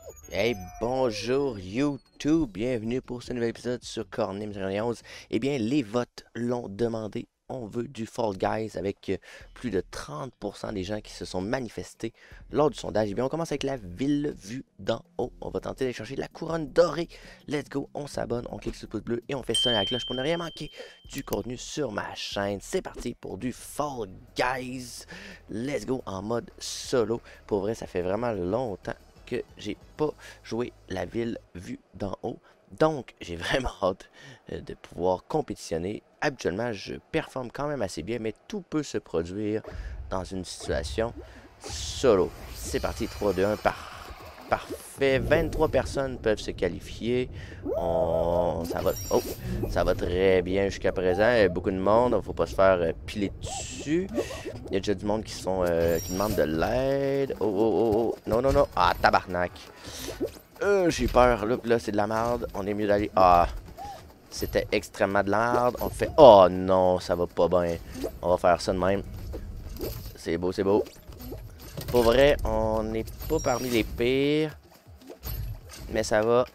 Hey, bonjour YouTube, bienvenue pour ce nouvel épisode sur Cornim91. Eh bien, les votes l'ont demandé, on veut du Fall Guys avec plus de 30% des gens qui se sont manifestés lors du sondage. Eh bien, on commence avec la ville vue d'en haut. On va tenter d'aller chercher la couronne dorée. Let's go, on s'abonne, on clique sur le pouce bleu et on fait sonner la cloche pour ne rien manquer du contenu sur ma chaîne. C'est parti pour du Fall Guys. Let's go en mode solo. Pour vrai, ça fait vraiment longtemps que j'ai pas joué la ville vue d'en haut. Donc, j'ai vraiment hâte de pouvoir compétitionner. Habituellement, je performe quand même assez bien, mais tout peut se produire dans une situation solo. C'est parti, 3, 2, 1, parfait. 23 personnes peuvent se qualifier. Ça va très bien jusqu'à présent. Il y a beaucoup de monde, il ne faut pas se faire piler dessus. Il y a déjà du monde qui demande de l'aide. Oh, oh, oh, oh. Non, non, non. Ah, tabarnak. J'ai peur. Là c'est de la merde. On est mieux d'aller... Ah, c'était extrêmement de la merde. On fait... Oh non, ça va pas bien. On va faire ça de même. C'est beau, c'est beau. Pour vrai, on n'est pas parmi les pires. Mais ça va.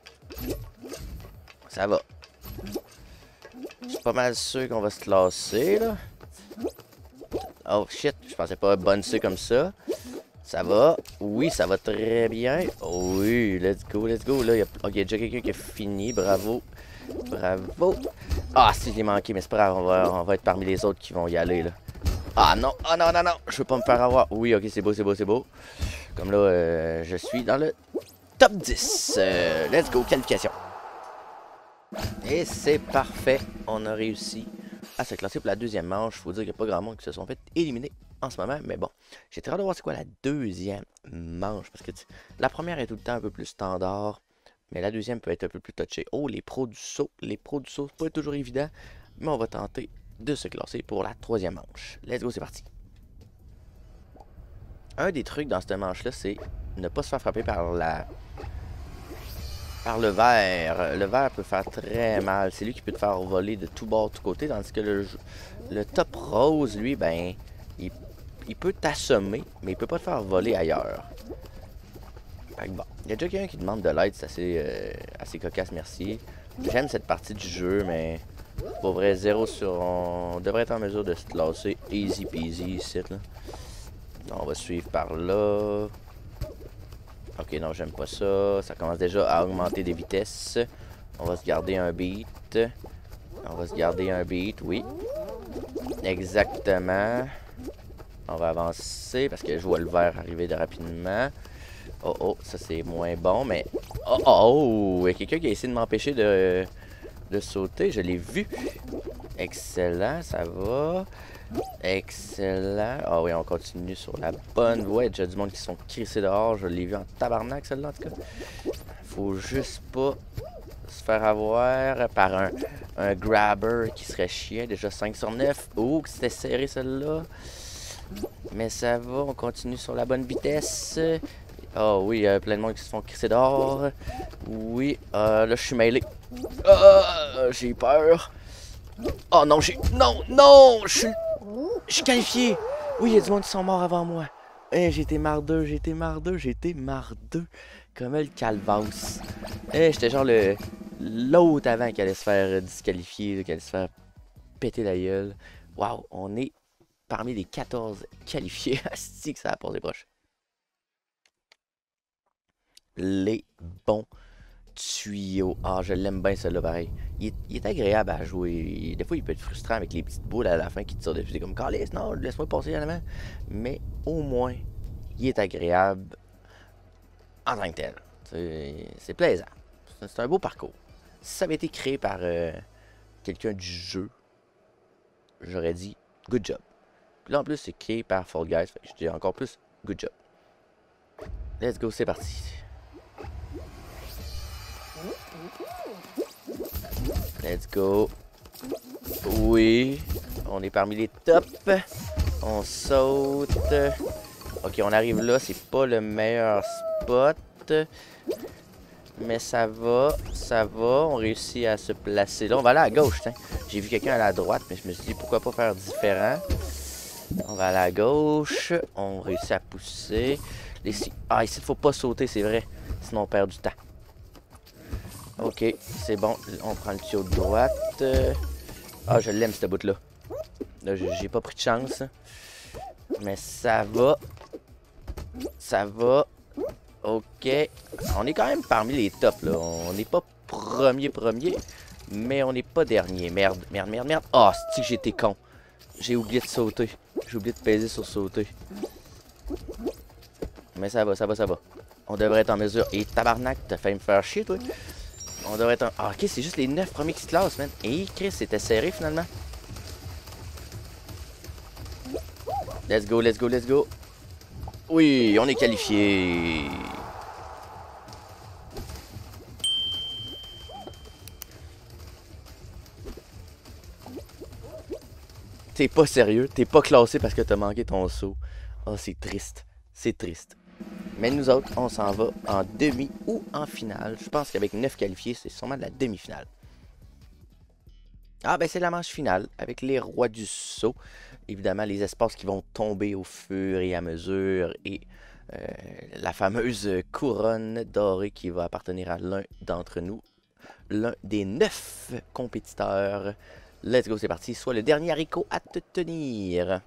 Ça va. Je suis pas mal sûr qu'on va se classer, là. Oh shit, je pensais pas bonusser comme ça. Ça va. Oui, ça va très bien. Oui, let's go, let's go. Là, il y a déjà quelqu'un qui a fini. Bravo. Bravo. Ah, si je l'ai manqué, mais c'est pas grave. On va être parmi les autres qui vont y aller, là. Ah non, ah non, non, non. Je veux pas me faire avoir. Oui, ok, c'est beau, c'est beau, c'est beau. Comme là, je suis dans le top 10. Let's go, qualification. Et c'est parfait. On a réussi à se classer pour la deuxième manche. Faut dire qu'il n'y a pas grand monde qui se sont fait éliminer en ce moment. Mais bon, j'ai très hâte de voir c'est quoi la deuxième manche. Parce que la première est tout le temps un peu plus standard. Mais la deuxième peut être un peu plus touchée. Oh, les pros du saut. Les pros du saut, c'est pas toujours évident. Mais on va tenter de se classer pour la troisième manche. Let's go, c'est parti. Un des trucs dans cette manche-là, c'est ne pas se faire frapper par le verre. Le verre peut faire très mal. C'est lui qui peut te faire voler de tout bord, de tout côté. Tandis que le top rose, lui, ben, il peut t'assommer, mais il peut pas te faire voler ailleurs. Fait que bon, il y a déjà quelqu'un qui demande de l'aide, c'est assez cocasse, merci. J'aime cette partie du jeu, mais pour vrai, on devrait être en mesure de se classer easy peasy ici, là. On va suivre par là. Ok, non, j'aime pas ça. Ça commence déjà à augmenter des vitesses. On va se garder un beat. On va se garder un beat, oui. Exactement. On va avancer parce que je vois le vert arriver de rapidement. Oh, oh, ça c'est moins bon, mais... Oh, oh, oh! Il y a quelqu'un qui a essayé de m'empêcher de sauter. Je l'ai vu. Excellent, ça va. Excellent. Ah oui, on continue sur la bonne voie. Il y a déjà du monde qui sont crissés dehors. Je l'ai vu en tabarnak, celle-là, en tout cas. Faut juste pas se faire avoir par un grabber qui serait chiant. Déjà 5 sur 9. Oh, c'était serré, celle-là. Mais ça va, on continue sur la bonne vitesse. Oh oui, il y a plein de monde qui se font crisser dehors. Oui, là, je suis mêlé. J'ai peur. Oh non, Non, non, je suis qualifié. Oui, il y a du monde qui sont morts avant moi. J'ai été mardeux. Comme le calvasse. J'étais genre l'autre avant qui allait se faire disqualifier, qui allait se faire péter la gueule. Waouh, on est parmi les 14 qualifiés. Asti que ça a posé proche. Les bons tuyaux. Ah, je l'aime bien celui-là pareil. Il est agréable à jouer. Des fois, il peut être frustrant avec les petites boules à la fin qui te sortent dessus. C'est comme, calisse, non, laisse-moi passer en avant. Mais au moins, il est agréable en tant que tel. C'est plaisant. C'est un beau parcours. Si ça avait été créé par quelqu'un du jeu, j'aurais dit good job. Puis là, en plus, c'est créé par Fall Guys. Fait que je dis encore plus good job. Let's go, c'est parti. Let's go. Oui. On est parmi les tops. On saute. Ok, on arrive là. C'est pas le meilleur spot. Mais ça va. Ça va. On réussit à se placer là. On va aller à gauche. J'ai vu quelqu'un aller à droite. Mais je me suis dit pourquoi pas faire différent. On va aller à gauche. On réussit à pousser. Ah, ici, il faut pas sauter, c'est vrai. Sinon, on perd du temps. Ok, c'est bon. On prend le tuyau de droite. Ah, je l'aime, cette bout-là. Là, j'ai pas pris de chance. Mais ça va. Ça va. Ok. On est quand même parmi les tops, là. On n'est pas premier, mais on n'est pas dernier. Merde, merde, merde, merde. Ah, oh, c'est que j'étais con. J'ai oublié de sauter. J'ai oublié de peser sur sauter. Mais ça va, ça va, ça va. On devrait être en mesure. Et tabarnak, t'as failli me faire chier, toi. On devrait être en... Ah, ok, c'est juste les 9 premiers qui se classent, man. Et Chris, c'était serré, finalement. Let's go, let's go, let's go. Oui, on est qualifié. T'es pas sérieux, t'es pas classé parce que t'as manqué ton saut. Oh, c'est triste, c'est triste. Mais nous autres, on s'en va en demi ou en finale. Je pense qu'avec 9 qualifiés, c'est sûrement de la demi-finale. Ah ben c'est la manche finale avec les rois du saut. Évidemment, les espaces qui vont tomber au fur et à mesure et la fameuse couronne dorée qui va appartenir à l'un d'entre nous. L'un des 9 compétiteurs. Let's go, c'est parti. Sois le dernier haricot à te tenir.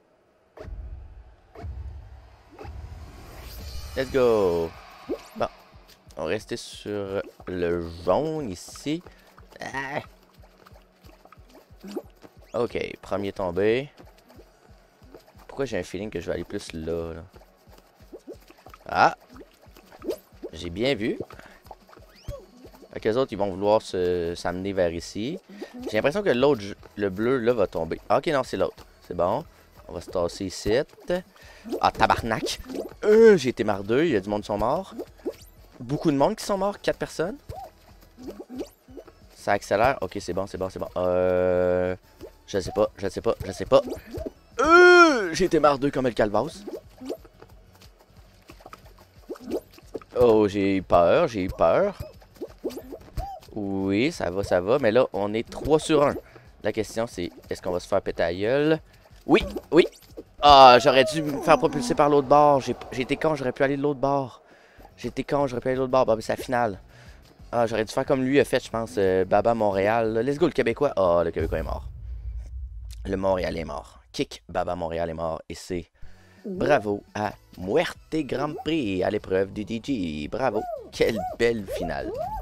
Let's go. Bon, on va rester sur le jaune ici. Ah. Ok, premier tombé. Pourquoi j'ai un feeling que je vais aller plus là, là? Ah! J'ai bien vu. Fait qu'eux autres, ils vont vouloir s'amener vers ici. J'ai l'impression que l'autre, le bleu, là, va tomber. Ah, ok, non, c'est l'autre. C'est bon. On va se tasser ici. Ah, tabarnak! J'ai été mardeux. Il y a du monde qui sont morts. Beaucoup de monde qui sont morts. 4 personnes. Ça accélère. Ok, c'est bon, c'est bon, c'est bon. Je sais pas, je sais pas, je sais pas. J'ai été mardeux comme le calvasse. Oh, j'ai eu peur, j'ai eu peur. Oui, ça va. Mais là, on est 3 sur 1. La question, c'est est-ce qu'on va se faire péter la gueule? Oui, oui. Ah, j'aurais dû me faire propulser par l'autre bord. J'ai été con, j'aurais pu aller de l'autre bord. J'étais con, j'aurais pu aller de l'autre bord. Bah, c'est la finale. Ah, j'aurais dû faire comme lui a fait, je pense. Baba Montréal. Let's go, le Québécois. Ah, le Québécois est mort. Le Montréal est mort. Kick, Baba Montréal est mort. Et c'est bravo à Muerte Grand Prix à l'épreuve du DJ. Bravo. Quelle belle finale.